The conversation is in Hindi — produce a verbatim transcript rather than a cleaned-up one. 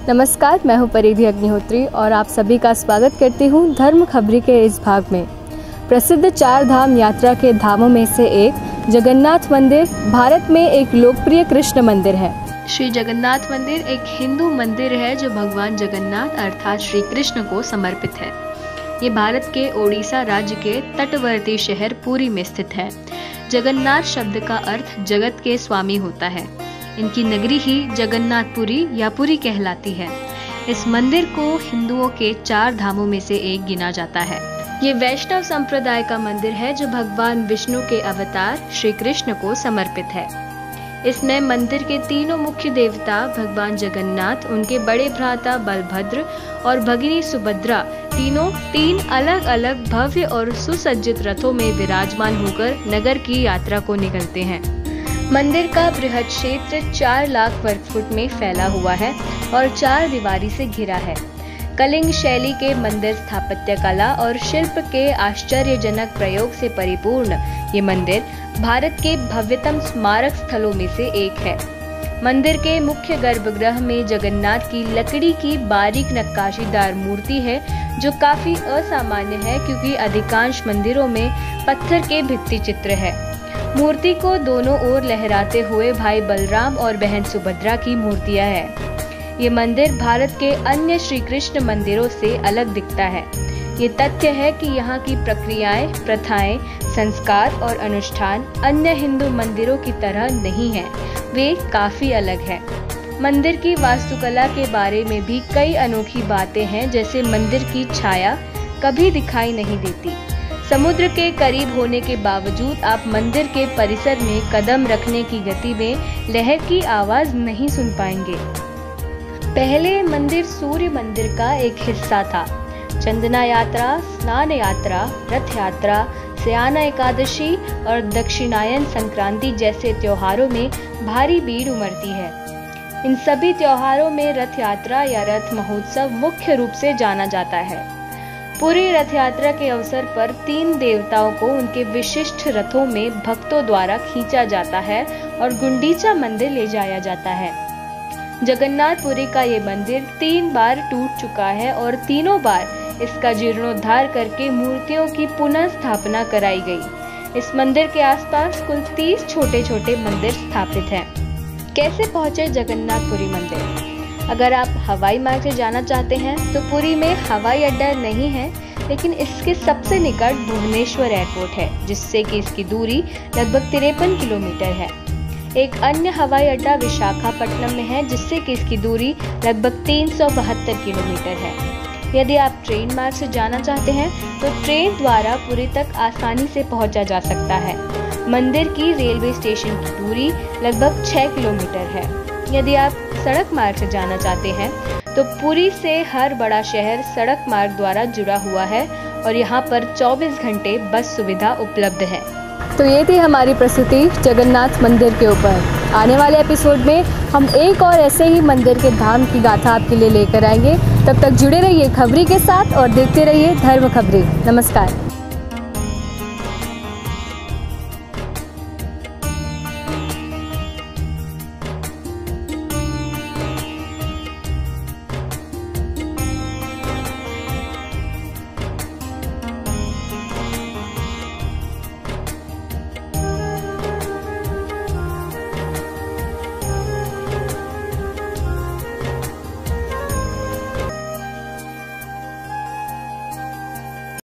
नमस्कार, मैं हूं परिधि अग्निहोत्री और आप सभी का स्वागत करती हूं धर्म खबरी के इस भाग में। प्रसिद्ध चार धाम यात्रा के धामों में से एक जगन्नाथ मंदिर भारत में एक लोकप्रिय कृष्ण मंदिर है। श्री जगन्नाथ मंदिर एक हिंदू मंदिर है जो भगवान जगन्नाथ अर्थात श्री कृष्ण को समर्पित है। ये भारत के ओडिशा राज्य के तटवर्ती शहर पुरी में स्थित है। जगन्नाथ शब्द का अर्थ जगत के स्वामी होता है। इनकी नगरी ही जगन्नाथपुरी या पुरी कहलाती है। इस मंदिर को हिंदुओं के चार धामों में से एक गिना जाता है। ये वैष्णव संप्रदाय का मंदिर है जो भगवान विष्णु के अवतार श्री कृष्ण को समर्पित है। इसमें मंदिर के तीनों मुख्य देवता भगवान जगन्नाथ, उनके बड़े भ्राता बलभद्र और भगिनी सुभद्रा तीनों तीन अलग अलग भव्य और सुसज्जित रथों में विराजमान होकर नगर की यात्रा को निकलते हैं। मंदिर का बृहद क्षेत्र चार लाख वर्ग फुट में फैला हुआ है और चार दीवारी से घिरा है। कलिंग शैली के मंदिर स्थापत्य कला और शिल्प के आश्चर्यजनक प्रयोग से परिपूर्ण ये मंदिर भारत के भव्यतम स्मारक स्थलों में से एक है। मंदिर के मुख्य गर्भगृह में जगन्नाथ की लकड़ी की बारीक नक्काशीदार मूर्ति है जो काफी असामान्य है क्योंकि अधिकांश मंदिरों में पत्थर के भित्ति चित्र है। मूर्ति को दोनों ओर लहराते हुए भाई बलराम और बहन सुभद्रा की मूर्तियां हैं। ये मंदिर भारत के अन्य श्री कृष्ण मंदिरों से अलग दिखता है। ये तथ्य है कि यहाँ की प्रक्रियाएं, प्रथाएं, संस्कार और अनुष्ठान अन्य हिंदू मंदिरों की तरह नहीं है, वे काफी अलग है। मंदिर की वास्तुकला के बारे में भी कई अनोखी बातें हैं, जैसे मंदिर की छाया कभी दिखाई नहीं देती। समुद्र के करीब होने के बावजूद आप मंदिर के परिसर में कदम रखने की गति में लहर की आवाज नहीं सुन पाएंगे। पहले मंदिर सूर्य मंदिर का एक हिस्सा था। चंदना यात्रा, स्नान यात्रा, रथ यात्रा, स्याना एकादशी और दक्षिणायन संक्रांति जैसे त्योहारों में भारी भीड़ उमड़ती है। इन सभी त्योहारों में रथ यात्रा या रथ महोत्सव मुख्य रूप से जाना जाता है। पूरी रथ यात्रा के अवसर पर तीन देवताओं को उनके विशिष्ट रथों में भक्तों द्वारा खींचा जाता है और गुंडीचा मंदिर ले जाया जाता है। जगन्नाथपुरी का ये मंदिर तीन बार टूट चुका है और तीनों बार इसका जीर्णोद्धार करके मूर्तियों की पुनः स्थापना कराई गई। इस मंदिर के आसपास कुल तीस छोटे छोटे मंदिर स्थापित हैं। कैसे पहुंचे जगन्नाथपुरी मंदिर? अगर आप हवाई मार्ग से जाना चाहते हैं तो पुरी में हवाई अड्डा नहीं है, लेकिन इसके सबसे निकट भुवनेश्वर एयरपोर्ट है, जिससे कि इसकी दूरी लगभग तिरपन किलोमीटर है। एक अन्य हवाई अड्डा विशाखापट्टनम में है, जिससे कि इसकी दूरी लगभग तीन सौ बहत्तर किलोमीटर है। यदि आप ट्रेन मार्ग से जाना चाहते हैं तो ट्रेन द्वारा पुरी तक आसानी से पहुंचा जा सकता है। मंदिर की रेलवे स्टेशन की दूरी लगभग छह किलोमीटर है। यदि आप सड़क मार्ग से जाना चाहते हैं तो पुरी से हर बड़ा शहर सड़क मार्ग द्वारा जुड़ा हुआ है और यहाँ पर चौबीस घंटे बस सुविधा उपलब्ध है। तो ये थी हमारी प्रस्तुति जगन्नाथ मंदिर के ऊपर। आने वाले एपिसोड में हम एक और ऐसे ही मंदिर के धाम की गाथा आपके लिए लेकर आएंगे। तब तक जुड़े रहिए खबरी के साथ और देखते रहिए धर्म खबरी। नमस्कार।